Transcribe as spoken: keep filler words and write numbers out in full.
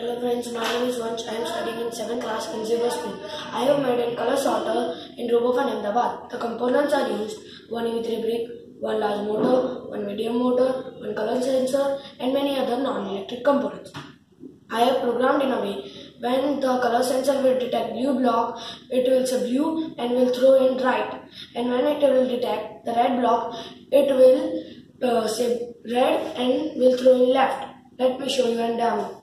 Hello friends, my name is Vansh. I am studying in seventh class in Zebra School. I have made a color sorter in Robofun Ahmedabad. The components are used: one E V three brick, one large motor, one medium motor, one color sensor, and many other non-electric components. I have programmed in a way when the color sensor will detect blue block, it will say blue and will throw in right, and when it will detect the red block, it will uh, say red and will throw in left. Let me show you a demo.